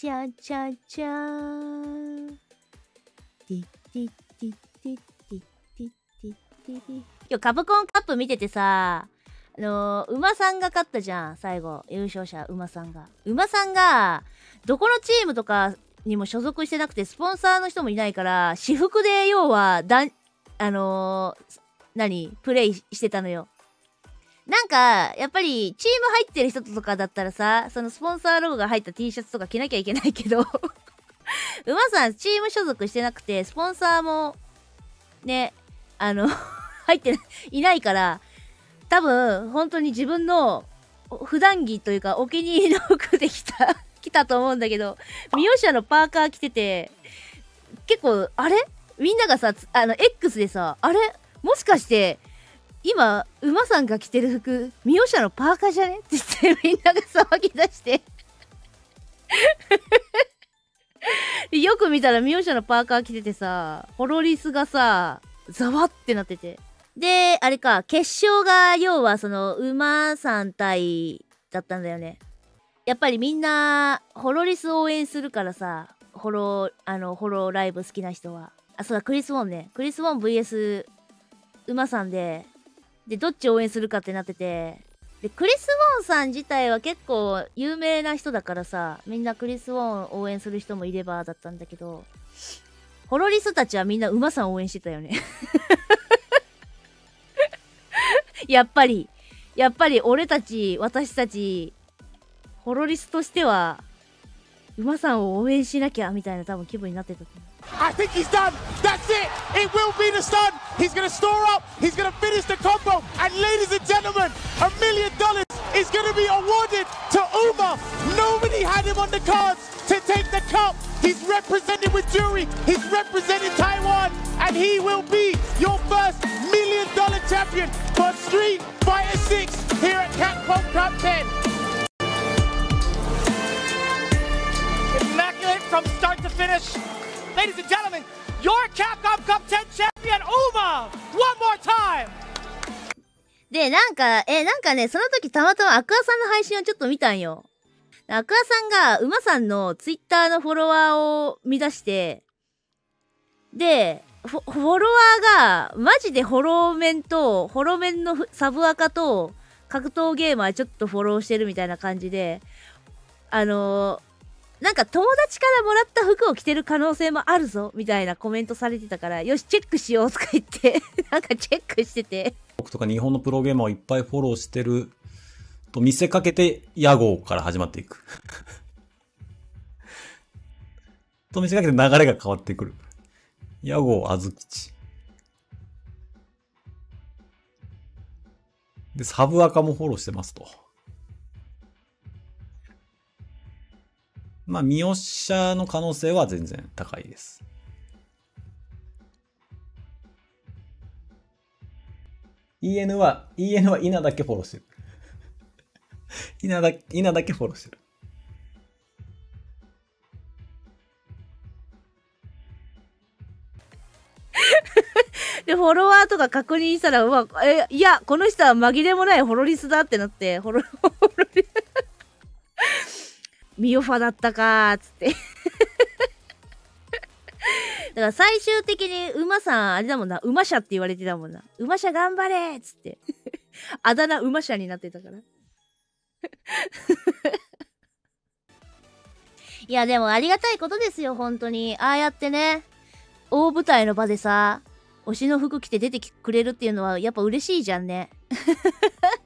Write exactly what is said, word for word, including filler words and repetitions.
チャチャチャーン。ティティティティティティティティティ。今日カプコンカップ見ててさ、あのー、馬さんが勝ったじゃん、最後。優勝者、馬さんが。馬さんが、どこのチームとかにも所属してなくて、スポンサーの人もいないから、私服で要は、だん、あのー、何プレイしてたのよ。なんか、やっぱり、チーム入ってる人とかだったらさ、そのスポンサーロゴが入った T シャツとか着なきゃいけないけど、馬さん、チーム所属してなくて、スポンサーも、ね、あの、入っていないから、多分、本当に自分の普段着というか、お気に入りの服で着た、着たと思うんだけど、ミヨシャのパーカー着てて、結構、あれみんながさ、あの、X でさ、あれもしかして、今、馬さんが着てる服、ミヨシャのパーカーじゃねって言って、みんなが騒ぎ出してよく見たらミヨシャのパーカー着ててさ、ホロリスがさ、ざわってなってて。で、あれか、決勝が、要はその、馬さん対だったんだよね。やっぱりみんな、ホロリス応援するからさ、ホロ、あの、ホロライブ好きな人は。あ、そうだ、クリス・ウォンね。クリス・ウォン ブイエス 馬さんで、で、どっち応援するかってなってて、で、クリス・ウォンさん自体は結構有名な人だからさ、みんなクリス・ウォン応援する人もいればだったんだけど、ホロリスたちはみんな馬さん応援してたよね。やっぱり、やっぱり俺たち、私たち、ホロリスとしては、馬さんを応援しなきゃみたいな多分気分になってたと思う。 I think he's done. That's it. It will be the stun. He's going to store up. He's going to finish the combo. And ladies and gentlemen, a million dollars is going to be awarded to Uma. Nobody had him on the cards to take the cup. He's represented with Jury. He's represented Taiwan. And he will be your first million dollar champion for Street Fighter six here at Capcom Cup ten. Immaculate from start to finish. Ladies and gentlemen, your Capcom Cup ten champion, Uma! One more time! で、なんか、え、なんかね、その時たまたまアクアさんの配信をちょっと見たんよ。アクアさんが、馬さんのツイッターのフォロワーを見出して、で、フォ、フォロワーが、マジでホロメンと、ホロメンのサブアカと、格闘ゲーマーちょっとフォローしてるみたいな感じで、あのー、なんか友達からもらった服を着てる可能性もあるぞみたいなコメントされてたから、よしチェックしようとか言ってなんかチェックしてて、 僕とか日本のプロゲーマーをいっぱいフォローしてると見せかけて屋号から始まっていくと見せかけて流れが変わってくる。屋号あずきちで、サブアカもフォローしてますと。まあ、ミヨシャの可能性は全然高いです。イーエヌ は、イーエヌ は稲だけフォローしてる。稲だ、稲だけフォローしてる。 で、フォロワーとか確認したら、うわ、え、いや、この人は紛れもないホロリスだってなって、ホロ、ホロリス。ミヨファだったかーっつってだから最終的に馬さんあれだもんな、馬車って言われてたもんな。馬車頑張れーっつってあだ名馬車になってたからいやでもありがたいことですよ、本当に。ああやってね、大舞台の場でさ、推しの服着て出てくれるっていうのはやっぱ嬉しいじゃんね